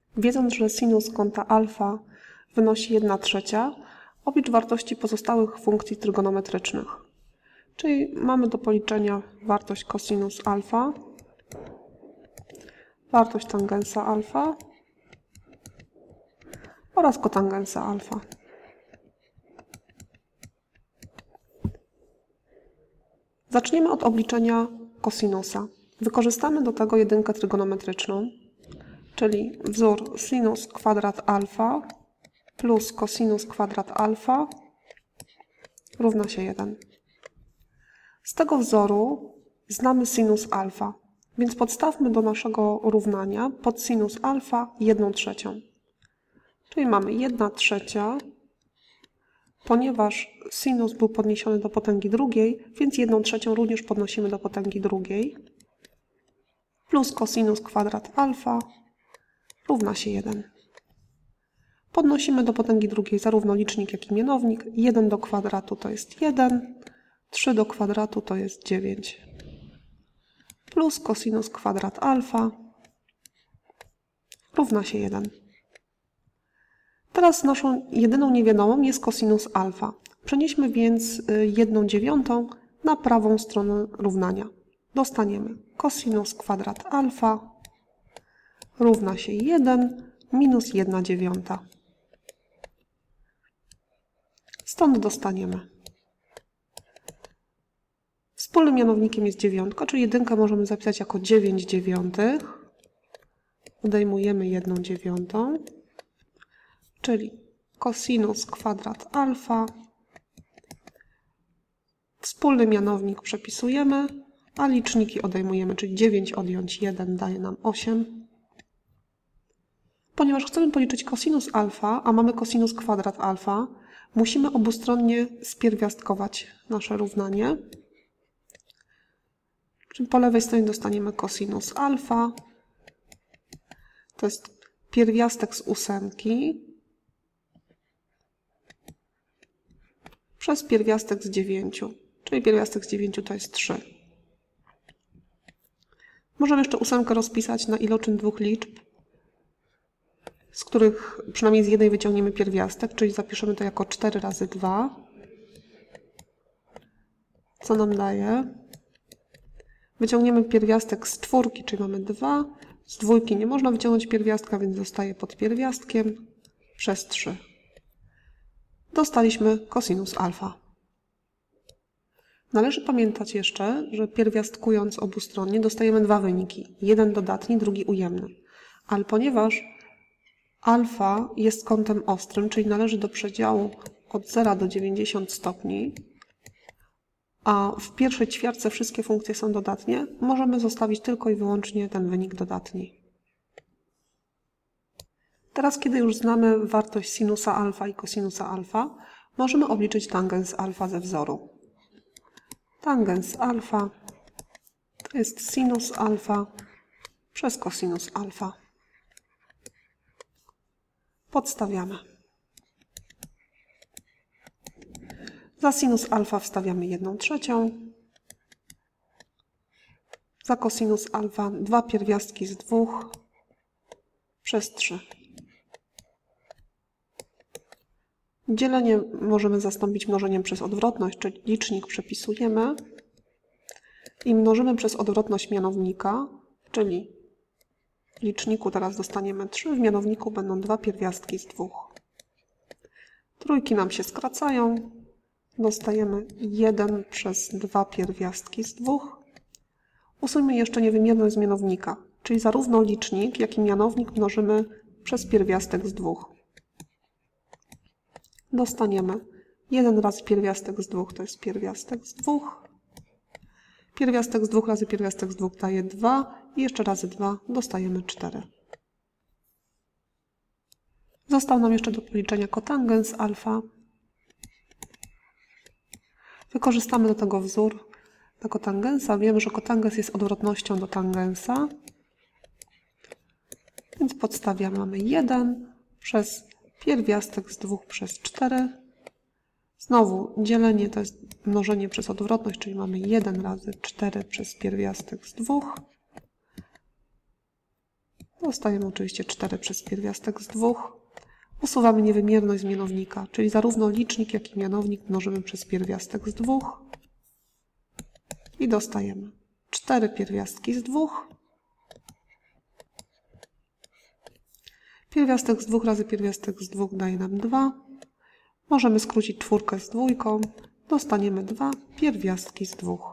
Wiedząc, że sinus kąta alfa wynosi 1/3, oblicz wartości pozostałych funkcji trygonometrycznych. Czyli mamy do policzenia wartość cosinus alfa, wartość tangensa alfa oraz kotangensa alfa. Zaczniemy od obliczenia kosinusa. Wykorzystamy do tego jedynkę trygonometryczną, czyli wzór sinus kwadrat alfa plus cosinus kwadrat alfa równa się 1. Z tego wzoru znamy sinus alfa, więc podstawmy do naszego równania pod sinus alfa 1/3. Czyli mamy 1/3, ponieważ sinus był podniesiony do potęgi drugiej, więc 1/3 również podnosimy do potęgi drugiej, plus cosinus kwadrat alfa równa się 1. Podnosimy do potęgi drugiej zarówno licznik, jak i mianownik. 1 do kwadratu to jest 1, 3 do kwadratu to jest 9. Plus cosinus kwadrat alfa równa się 1. Teraz naszą jedyną niewiadomą jest cosinus alfa. Przenieśmy więc 1/9 na prawą stronę równania. Dostaniemy cosinus kwadrat alfa równa się 1 minus 1/9. Stąd dostaniemy. Wspólnym mianownikiem jest 9, czyli jedynkę możemy zapisać jako 9/9. Odejmujemy 1/9, czyli cosinus kwadrat alfa. Wspólny mianownik przepisujemy, a liczniki odejmujemy, czyli 9 odjąć 1 daje nam 8. Ponieważ chcemy policzyć cosinus alfa, a mamy cosinus kwadrat alfa, musimy obustronnie spierwiastkować nasze równanie. Czyli po lewej stronie dostaniemy cosinus alfa. To jest pierwiastek z 8 przez pierwiastek z 9, czyli pierwiastek z 9 to jest 3. Możemy jeszcze 8 rozpisać na iloczyn dwóch liczb, z których przynajmniej z jednej wyciągniemy pierwiastek, czyli zapiszemy to jako 4 razy 2, co nam daje. Wyciągniemy pierwiastek z 4, czyli mamy 2, z 2 nie można wyciągnąć pierwiastka, więc zostaje pod pierwiastkiem przez 3. Dostaliśmy cosinus alfa. Należy pamiętać jeszcze, że pierwiastkując obustronnie dostajemy dwa wyniki. Jeden dodatni, drugi ujemny. Ale ponieważ alfa jest kątem ostrym, czyli należy do przedziału od 0 do 90 stopni, a w pierwszej ćwiartce wszystkie funkcje są dodatnie, możemy zostawić tylko i wyłącznie ten wynik dodatni. Teraz, kiedy już znamy wartość sinusa alfa i kosinusa alfa, możemy obliczyć tangens alfa ze wzoru. Tangens alfa to jest sinus alfa przez cosinus alfa. Podstawiamy. Za sinus alfa wstawiamy 1/3. Za cosinus alfa 2 pierwiastki z 2 przez 3. Dzielenie możemy zastąpić mnożeniem przez odwrotność, czyli licznik przepisujemy i mnożymy przez odwrotność mianownika, czyli w liczniku teraz dostaniemy 3, w mianowniku będą 2 pierwiastki z 2. Trójki nam się skracają, dostajemy 1 przez 2 pierwiastki z 2. Usuńmy jeszcze niewymierność z mianownika, czyli zarówno licznik, jak i mianownik mnożymy przez pierwiastek z 2. Dostaniemy 1 razy pierwiastek z 2 to jest pierwiastek z 2. Pierwiastek z 2 razy pierwiastek z 2 daje 2 i jeszcze razy 2 dostajemy 4. Został nam jeszcze do policzenia kotangens alfa. Wykorzystamy do tego wzór na kotangensa. Wiemy, że kotangens jest odwrotnością do tangensa. Więc podstawiamy, mamy 1 przez pierwiastek z 2 przez 4. Znowu dzielenie to jest mnożenie przez odwrotność, czyli mamy 1 razy 4 przez pierwiastek z 2. Dostajemy oczywiście 4 przez pierwiastek z 2. Usuwamy niewymierność z mianownika, czyli zarówno licznik, jak i mianownik mnożymy przez pierwiastek z 2. I dostajemy 4 pierwiastki z 2. Pierwiastek z 2 razy pierwiastek z 2 daje nam 2. Możemy skrócić czwórkę z dwójką. Dostaniemy 2 pierwiastki z 2.